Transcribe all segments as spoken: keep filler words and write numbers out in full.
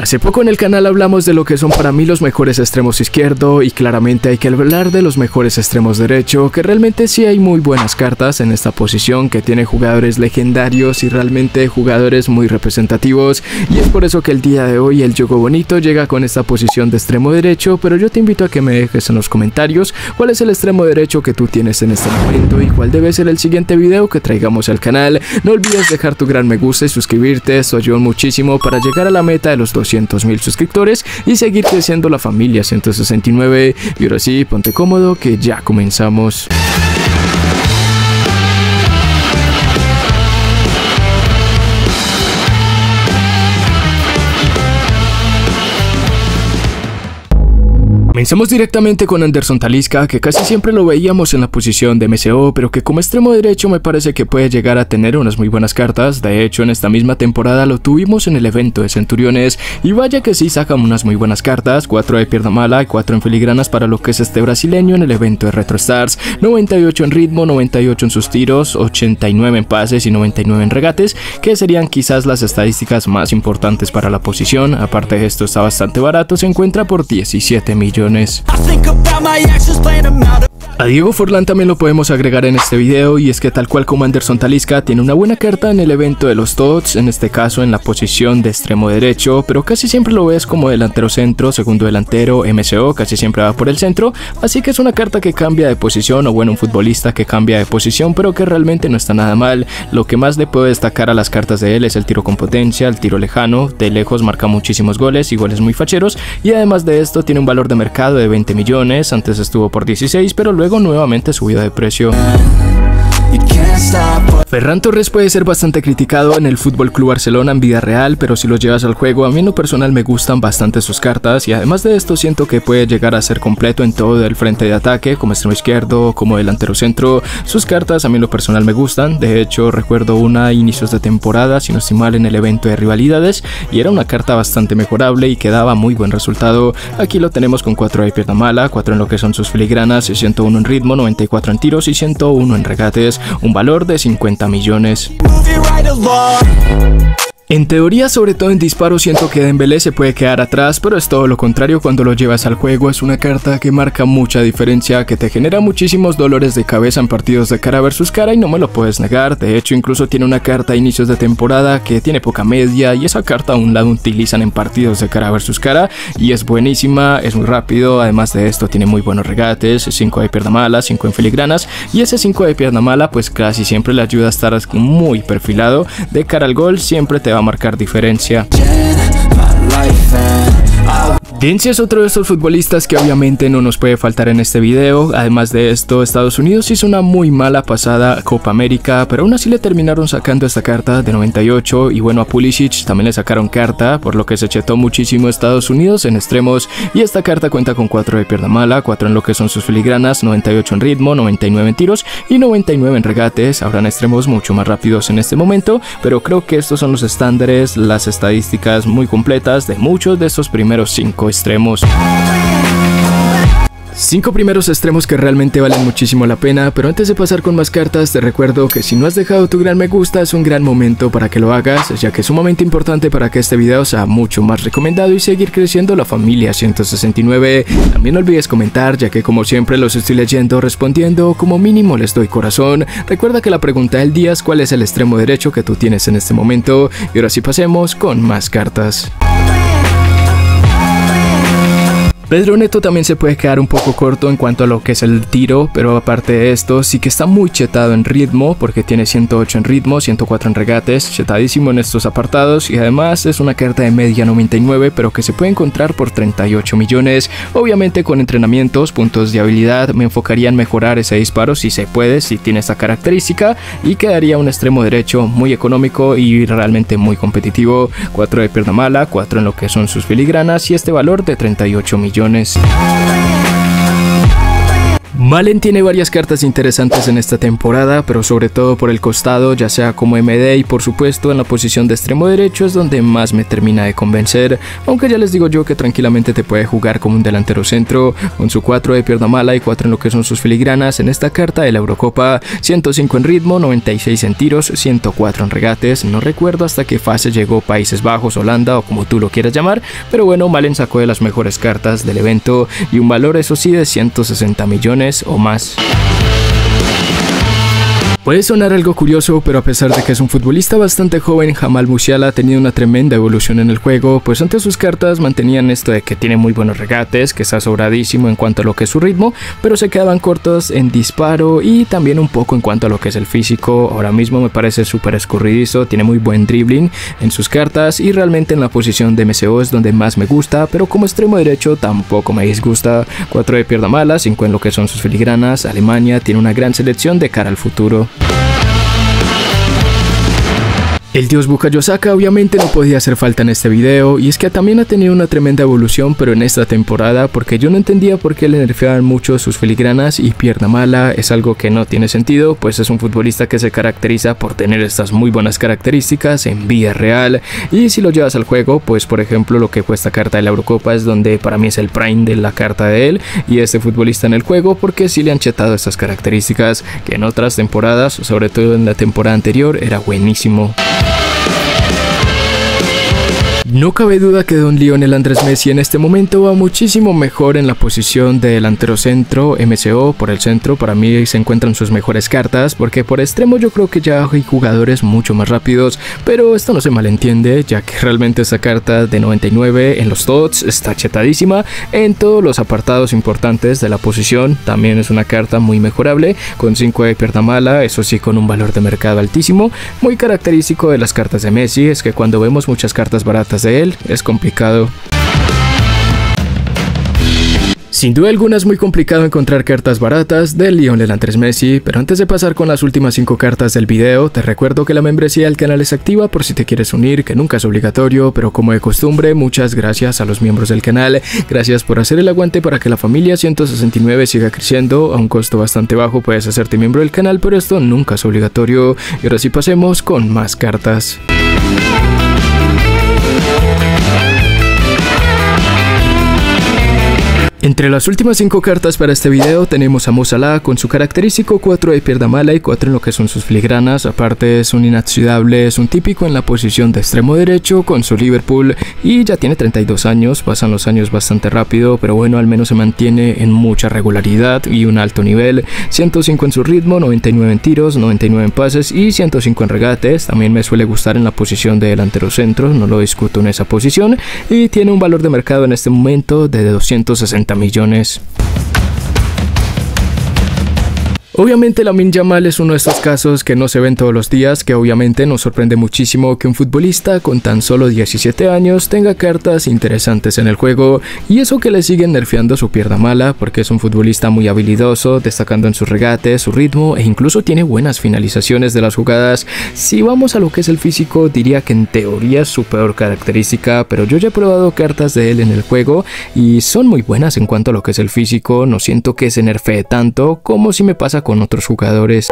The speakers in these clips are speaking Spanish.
Hace poco en el canal hablamos de lo que son para mí los mejores extremos izquierdo y claramente hay que hablar de los mejores extremos derecho, que realmente sí hay muy buenas cartas en esta posición, que tiene jugadores legendarios y realmente jugadores muy representativos, y es por eso que el día de hoy el Yogo Bonito llega con esta posición de extremo derecho. Pero yo te invito a que me dejes en los comentarios cuál es el extremo derecho que tú tienes en este momento y cuál debe ser el siguiente video que traigamos al canal. No olvides dejar tu gran me gusta y suscribirte, esto ayuda muchísimo para llegar a la meta de los doscientos mil suscriptores y seguir creciendo la familia ciento sesenta y nueve. Y ahora sí, ponte cómodo que ya comenzamos. Comenzamos directamente con Anderson Talisca, que casi siempre lo veíamos en la posición de M C O, pero que como extremo derecho me parece que puede llegar a tener unas muy buenas cartas. De hecho, en esta misma temporada lo tuvimos en el evento de Centuriones y vaya que sí sacan unas muy buenas cartas, cuatro de pierna mala y cuatro en filigranas para lo que es este brasileño en el evento de Retro Stars, noventa y ocho en ritmo, noventa y ocho en sus tiros, ochenta y nueve en pases y noventa y nueve en regates, que serían quizás las estadísticas más importantes para la posición. Aparte de esto está bastante barato, se encuentra por diecisiete millones. A Diego Forlán también lo podemos agregar en este video, y es que tal cual como Anderson Talisca tiene una buena carta en el evento de los T O T S, en este caso en la posición de extremo derecho, pero casi siempre lo ves como delantero centro, segundo delantero, M C O, casi siempre va por el centro, así que es una carta que cambia de posición, o bueno, un futbolista que cambia de posición, pero que realmente no está nada mal. Lo que más le puedo destacar a las cartas de él es el tiro con potencia, el tiro lejano, de lejos marca muchísimos goles y goles muy facheros, y además de esto tiene un valor de mercado de veinte millones, antes estuvo por dieciséis, pero luego nuevamente subió de precio. Ferran Torres puede ser bastante criticado en el F C Barcelona en vida real, pero si lo llevas al juego, a mí en lo personal me gustan bastante sus cartas, y además de esto siento que puede llegar a ser completo en todo el frente de ataque, como extremo izquierdo, como delantero centro. Sus cartas a mí en lo personal me gustan. De hecho, recuerdo una a inicios de temporada, si no estoy mal, en el evento de rivalidades, y era una carta bastante mejorable y que daba muy buen resultado. Aquí lo tenemos con cuatro de pierna mala, cuatro en lo que son sus filigranas, ciento uno en ritmo, noventa y cuatro en tiros y ciento uno en regates, un valor de cincuenta millones. En teoría, sobre todo en disparo, siento que Dembélé se puede quedar atrás, pero es todo lo contrario cuando lo llevas al juego. Es una carta que marca mucha diferencia, que te genera muchísimos dolores de cabeza en partidos de cara versus cara y no me lo puedes negar. De hecho, incluso tiene una carta a inicios de temporada que tiene poca media, y esa carta aún la utilizan en partidos de cara versus cara y es buenísima, es muy rápido. Además de esto tiene muy buenos regates, cinco de pierna mala, cinco en filigranas, y ese cinco de pierna mala pues casi siempre le ayuda a estar muy perfilado de cara al gol, siempre te va a marcar diferencia. Densi es otro de estos futbolistas que obviamente no nos puede faltar en este video. Además de esto, Estados Unidos hizo una muy mala pasada Copa América, pero aún así le terminaron sacando esta carta de noventa y ocho, y bueno, a Pulisic también le sacaron carta, por lo que se chetó muchísimo Estados Unidos en extremos, y esta carta cuenta con cuatro de pierna mala, cuatro en lo que son sus filigranas, noventa y ocho en ritmo, noventa y nueve en tiros y noventa y nueve en regates. Habrán extremos mucho más rápidos en este momento, pero creo que estos son los estándares, las estadísticas muy completas de muchos de estos primeros cinco extremos. Cinco primeros extremos que realmente valen muchísimo la pena, pero antes de pasar con más cartas te recuerdo que si no has dejado tu gran me gusta es un gran momento para que lo hagas, ya que es sumamente importante para que este video sea mucho más recomendado y seguir creciendo la familia ciento sesenta y nueve. También no olvides comentar, ya que como siempre los estoy leyendo, respondiendo, como mínimo les doy corazón. Recuerda que la pregunta del día es cuál es el extremo derecho que tú tienes en este momento, y ahora sí pasemos con más cartas. Pedro Neto también se puede quedar un poco corto en cuanto a lo que es el tiro, pero aparte de esto sí que está muy chetado en ritmo, porque tiene ciento ocho en ritmo, ciento cuatro en regates, chetadísimo en estos apartados, y además es una carta de media noventa y nueve, pero que se puede encontrar por treinta y ocho millones. Obviamente con entrenamientos, puntos de habilidad, me enfocaría en mejorar ese disparo si se puede, si tiene esta característica, y quedaría un extremo derecho muy económico y realmente muy competitivo. cuatro de pierna mala, cuatro en lo que son sus filigranas y este valor de treinta y ocho millones. Malen tiene varias cartas interesantes en esta temporada, pero sobre todo por el costado, ya sea como M D y por supuesto en la posición de extremo derecho es donde más me termina de convencer, aunque ya les digo yo que tranquilamente te puede jugar como un delantero centro, con su cuatro de pierna mala y cuatro en lo que son sus filigranas en esta carta de la Eurocopa, ciento cinco en ritmo, noventa y seis en tiros, ciento cuatro en regates, no recuerdo hasta qué fase llegó Países Bajos, Holanda o como tú lo quieras llamar, pero bueno, Malen sacó de las mejores cartas del evento y un valor eso sí de ciento sesenta millones o más. Puede sonar algo curioso, pero a pesar de que es un futbolista bastante joven, Jamal Musiala ha tenido una tremenda evolución en el juego, pues antes sus cartas mantenían esto de que tiene muy buenos regates, que está sobradísimo en cuanto a lo que es su ritmo, pero se quedaban cortos en disparo y también un poco en cuanto a lo que es el físico. Ahora mismo me parece súper escurridizo, tiene muy buen dribbling en sus cartas y realmente en la posición de M C O es donde más me gusta, pero como extremo derecho tampoco me disgusta. cuatro de pierna mala, cinco en lo que son sus filigranas. Alemania tiene una gran selección de cara al futuro. El dios Bukayo Saka obviamente no podía hacer falta en este video, y es que también ha tenido una tremenda evolución pero en esta temporada, porque yo no entendía por qué le nerfeaban mucho sus filigranas y pierna mala. Es algo que no tiene sentido, pues es un futbolista que se caracteriza por tener estas muy buenas características en vida real, y si lo llevas al juego, pues por ejemplo lo que cuesta carta de la Eurocopa es donde para mí es el prime de la carta de él y este futbolista en el juego, porque sí le han chetado estas características que en otras temporadas, sobre todo en la temporada anterior, era buenísimo. No cabe duda que Don Lionel Andrés Messi en este momento va muchísimo mejor en la posición de delantero centro. M C O por el centro para mí se encuentran sus mejores cartas, porque por extremo yo creo que ya hay jugadores mucho más rápidos, pero esto no se malentiende, ya que realmente esta carta de noventa y nueve en los T O T S está chetadísima en todos los apartados importantes de la posición. También es una carta muy mejorable, con cinco de pierna mala, eso sí con un valor de mercado altísimo. Muy característico de las cartas de Messi es que cuando vemos muchas cartas baratas de él, es complicado. Sin duda alguna es muy complicado encontrar cartas baratas de Lionel Andrés Messi, pero antes de pasar con las últimas cinco cartas del video, te recuerdo que la membresía del canal es activa por si te quieres unir, que nunca es obligatorio, pero como de costumbre, muchas gracias a los miembros del canal, gracias por hacer el aguante para que la familia ciento sesenta y nueve siga creciendo. A un costo bastante bajo puedes hacerte miembro del canal, pero esto nunca es obligatorio. Y ahora sí pasemos con más cartas. Entre las últimas cinco cartas para este video tenemos a Mo Salah con su característico cuatro de pierna mala y cuatro en lo que son sus filigranas. Aparte es un inoxidable, es un típico en la posición de extremo derecho con su Liverpool y ya tiene treinta y dos años, pasan los años bastante rápido, pero bueno, al menos se mantiene en mucha regularidad y un alto nivel. ciento cinco en su ritmo, noventa y nueve en tiros, noventa y nueve en pases y ciento cinco en regates. También me suele gustar en la posición de delantero centro, no lo discuto en esa posición, y tiene un valor de mercado en este momento de doscientos sesenta millones. Obviamente Lamine Yamal es uno de estos casos que no se ven todos los días, que obviamente nos sorprende muchísimo que un futbolista con tan solo diecisiete años tenga cartas interesantes en el juego, y eso que le siguen nerfeando su pierna mala, porque es un futbolista muy habilidoso, destacando en sus regates, su ritmo e incluso tiene buenas finalizaciones de las jugadas. Si vamos a lo que es el físico, diría que en teoría es su peor característica, pero yo ya he probado cartas de él en el juego y son muy buenas en cuanto a lo que es el físico. No siento que se nerfee tanto como si me pasa con otros jugadores.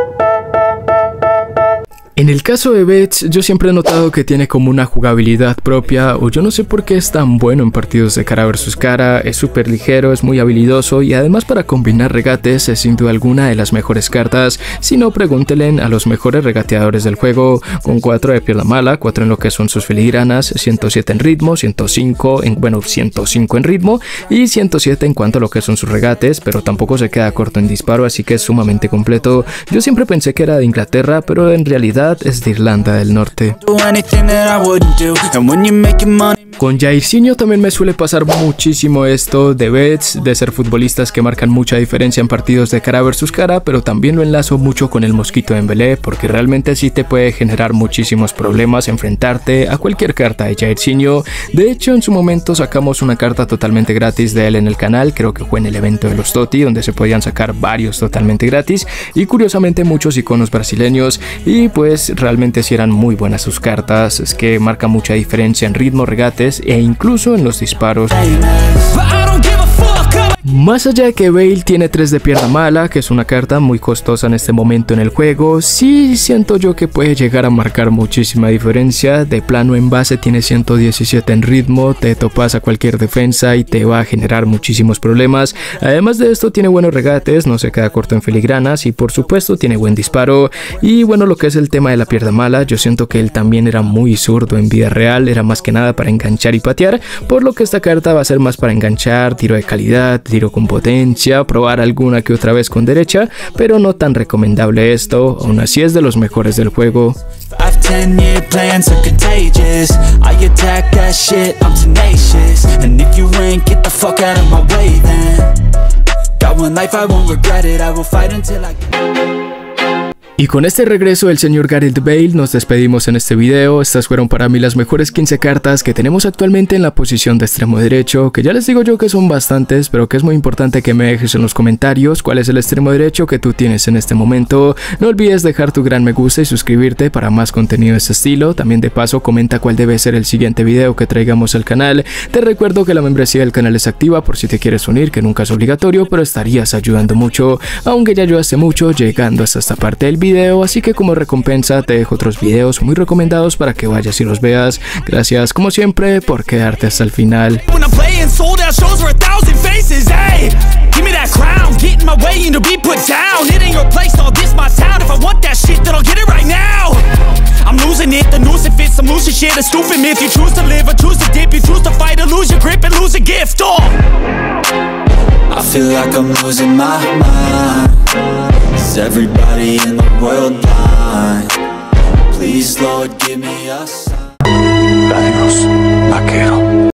En el caso de Betts, yo siempre he notado que tiene como una jugabilidad propia, o yo no sé por qué es tan bueno en partidos de cara versus cara. Es súper ligero, es muy habilidoso y además para combinar regates es sin duda alguna de las mejores cartas. Si no, pregúntenle a los mejores regateadores del juego, con cuatro de pierna mala, cuatro en lo que son sus filigranas, ciento siete en ritmo, ciento cinco en, bueno, ciento cinco en ritmo y ciento siete en cuanto a lo que son sus regates, pero tampoco se queda corto en disparo, así que es sumamente completo. Yo siempre pensé que era de Inglaterra, pero en realidad es de Irlanda del Norte. Con Jairzinho también me suele pasar muchísimo esto de Betts, de ser futbolistas que marcan mucha diferencia en partidos de cara versus cara, pero también lo enlazo mucho con el Mosquito Dembélé, porque realmente sí te puede generar muchísimos problemas enfrentarte a cualquier carta de Jairzinho. De hecho, en su momento sacamos una carta totalmente gratis de él en el canal, creo que fue en el evento de los Totti, donde se podían sacar varios totalmente gratis, y curiosamente muchos iconos brasileños, y pues realmente sí eran muy buenas sus cartas. Es que marca mucha diferencia en ritmo, regates e incluso en los disparos. Más allá de que Veil tiene tres de pierna mala, que es una carta muy costosa en este momento en el juego, sí siento yo que puede llegar a marcar muchísima diferencia. De plano en base tiene ciento diecisiete en ritmo, te topas a cualquier defensa y te va a generar muchísimos problemas. Además de esto tiene buenos regates, no se queda corto en filigranas y por supuesto tiene buen disparo. Y bueno, lo que es el tema de la pierna mala, yo siento que él también era muy zurdo en vida real, era más que nada para enganchar y patear, por lo que esta carta va a ser más para enganchar, tiro de calidad, tiro con potencia, probar alguna que otra vez con derecha, pero no tan recomendable esto. Aún así es de los mejores del juego. Y con este regreso del señor Gareth Bale nos despedimos en este video. Estas fueron para mí las mejores quince cartas que tenemos actualmente en la posición de extremo derecho, que ya les digo yo que son bastantes, pero que es muy importante que me dejes en los comentarios cuál es el extremo derecho que tú tienes en este momento. No olvides dejar tu gran me gusta y suscribirte para más contenido de este estilo. También de paso comenta cuál debe ser el siguiente video que traigamos al canal. Te recuerdo que la membresía del canal es activa por si te quieres unir, que nunca es obligatorio, pero estarías ayudando mucho, aunque ya ayudaste mucho llegando hasta esta parte del video. Video, así que como recompensa te dejo otros videos muy recomendados para que vayas y los veas. Gracias como siempre por quedarte hasta el final. I'm losing it, the noose it fits, I'm losing shit, a stupid myth. You choose to live or choose to dip, you choose to fight or lose your grip and lose a gift. Oh, I feel like I'm losing my mind. Is everybody in the world blind? Please, Lord, give me a sign. Adiós, vaquero.